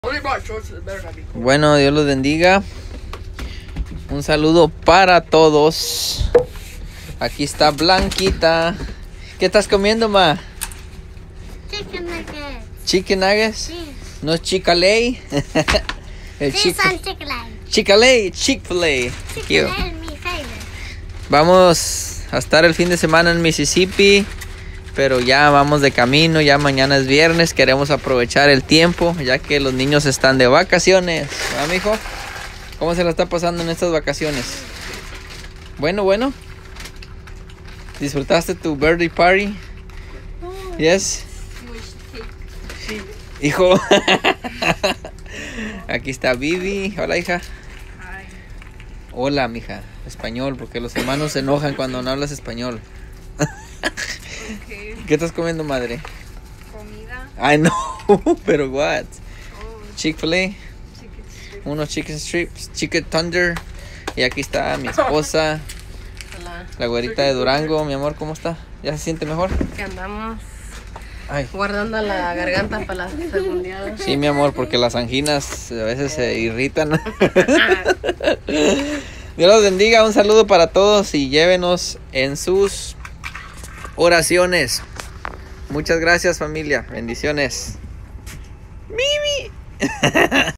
Bueno, Dios los bendiga. Un saludo para todos. Aquí está Blanquita. ¿Qué estás comiendo, ma? Chicken nuggets. ¿Chicken nuggets? Sí. ¿No es Chick-fil-A? Sí, son Chick-fil-A. Chick-fil-A, Chick-fil-A. Chick-fil-A es mi favorite. Vamos a estar el fin de semana en Mississippi, pero ya vamos de camino, ya mañana es viernes, queremos aprovechar el tiempo, ya que los niños están de vacaciones. ¿Ah, mijo? ¿Cómo se la está pasando en estas vacaciones? Bueno. ¿Disfrutaste tu birthday party? Yes. Hijo. Aquí está Vivi. Hola, hija. Hola, mija. Español, porque los hermanos se enojan cuando no hablas español. Okay. ¿Qué estás comiendo, madre? Comida. Ay, no, pero what? Oh, Chick-fil-A, chicken strip. unos chicken strips, chicken thunder. Y aquí está mi esposa, Hola. la güerita de Durango. Mi amor, ¿cómo está? ¿Ya se siente mejor? Que andamos Ay, guardando la garganta para la segundiada. sí, mi amor, porque las anginas a veces se irritan. Dios los bendiga, un saludo para todos y llévenos en sus oraciones. Muchas gracias, familia. Bendiciones. Mimi.